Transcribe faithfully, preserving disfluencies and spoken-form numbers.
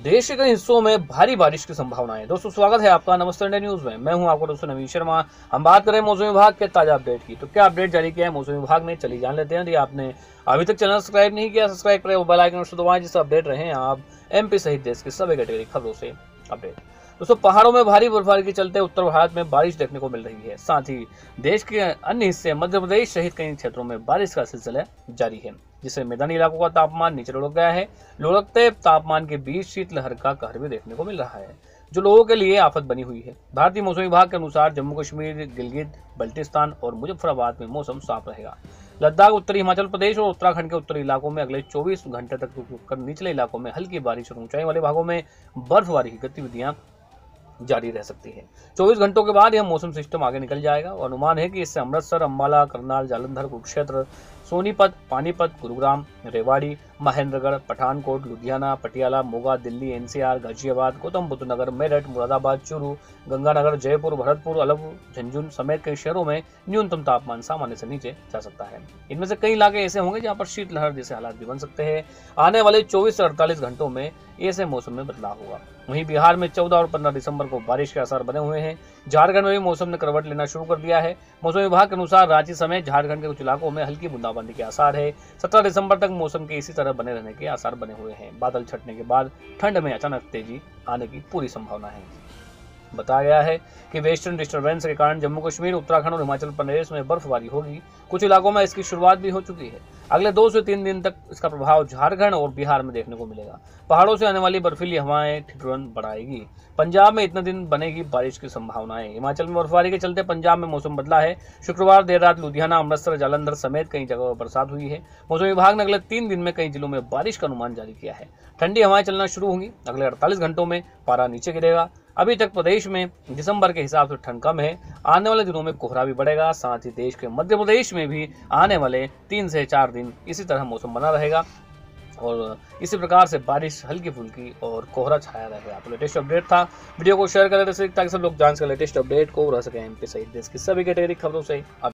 देश के कई हिस्सों में भारी बारिश की संभावना है। दोस्तों स्वागत है आपका नमस्ते इंडिया न्यूज में। मैं हूं आपका दोस्तों नवीन शर्मा। हम बात करें मौसम विभाग के ताजा अपडेट की। तो क्या अपडेट जारी किया है मौसम विभाग ने, चलिए जान लेते हैं। यदि आपने अभी तक चैनल सब्सक्राइब नहीं किया, सब्सक्राइब करें, बेल आइकन को दबाएं जिससे अपडेट रहे आप एमपी सहित देश के सभी कैटेगरी खबरों से अपडेट। दोस्तों पहाड़ों में भारी बर्फबारी के चलते उत्तर भारत में बारिश देखने को मिल रही है। साथ ही देश के अन्य हिस्से मध्य प्रदेश सहित कई क्षेत्रों में बारिश का सिलसिला जारी है, जिससे मैदानी इलाकों का तापमान नीचे लुढ़क गया है। लुढ़कते तापमान के बीच शीतलहर का कहर भी देखने को मिल रहा है, जो लोगों के लिए आफत बनी हुई है। भारतीय मौसम विभाग के अनुसार जम्मू कश्मीर, गिलगित बल्टिस्तान और मुजफ्फराबाद में मौसम साफ रहेगा। लद्दाख, उत्तरी हिमाचल प्रदेश और उत्तराखंड के उत्तरी इलाकों में अगले चौबीस घंटे तक रुक रुक कर निचले इलाकों में हल्की बारिश और ऊंचाई वाले भागों में बर्फबारी की गतिविधियां जारी रह सकती है। चौबीस घंटों के बाद यह मौसम सिस्टम आगे निकल जाएगा और अनुमान है कि इससे अमृतसर, अंबाला, करनाल, जालंधर, कुरुक्षेत्र, सोनीपत, पानीपत, गुरुग्राम, रेवाड़ी, महेंद्रगढ़, पठानकोट, लुधियाना, पटियाला, मोगा, दिल्ली, एनसीआर, गाजियाबाद, गौतम बुद्ध नगर, मेरठ, मुरादाबाद, चूरू, गंगानगर, जयपुर, भरतपुर, अलवर, झुंझुनू समेत कई शहरों में न्यूनतम तापमान सामान्य से नीचे जा सकता है। इनमें से कई इलाके ऐसे होंगे जहां पर शीतलहर जैसे हालात भी बन सकते हैं। आने वाले चौबीस से अड़तालीस घंटों में ऐसे मौसम में बदलाव होगा। वहीं बिहार में चौदह और पंद्रह दिसंबर को बारिश के आसार बने हुए हैं। झारखंड में भी मौसम ने करवट लेना शुरू कर दिया है। मौसम विभाग के अनुसार रांची समेत झारखंड के कुछ इलाकों में हल्की बूंदाबांदी के आसार है। सत्रह दिसंबर तक मौसम के इसी तरह बने रहने के आसार बने हुए हैं। बादल छटने के बाद ठंड में अचानक तेजी आने की पूरी संभावना है। बताया गया है कि वेस्टर्न डिस्टर्बेंस के कारण जम्मू कश्मीर, उत्तराखंड और हिमाचल प्रदेश में बर्फबारी होगी। कुछ इलाकों में इसकी शुरुआत भी हो चुकी है। अगले दो से तीन दिन तक इसका प्रभाव झारखंड और बिहार में देखने को मिलेगा। पहाड़ों से आने वाली बर्फीली हवाएं ठिठुरन बढ़ाएगी। पंजाब में इतने दिन बनेगी बारिश की संभावनाएं। हिमाचल में बर्फबारी के चलते पंजाब में मौसम बदला है। शुक्रवार देर रात लुधियाना, अमृतसर, जालंधर समेत कई जगहों पर बरसात हुई है। मौसम विभाग ने अगले तीन दिन में कई जिलों में बारिश का अनुमान जारी किया है। ठंडी हवाएं चलना शुरू होंगी। अगले अड़तालीस घंटों में पारा नीचे गिरेगा। अभी तक प्रदेश में दिसंबर के हिसाब से ठंड कम है। आने वाले दिनों में कोहरा भी बढ़ेगा। साथ ही देश के मध्य प्रदेश में भी आने वाले तीन से चार दिन इसी तरह मौसम बना रहेगा और इसी प्रकार से बारिश हल्की फुल्की और कोहरा छाया रहेगा। तो लेटेस्ट अपडेट था। वीडियो को शेयर करें ताकि सब लोग जान सकें लेटेस्ट अपडेट को रह सकें एमपी सहित देश की सभी कैटेगरी खबरों से।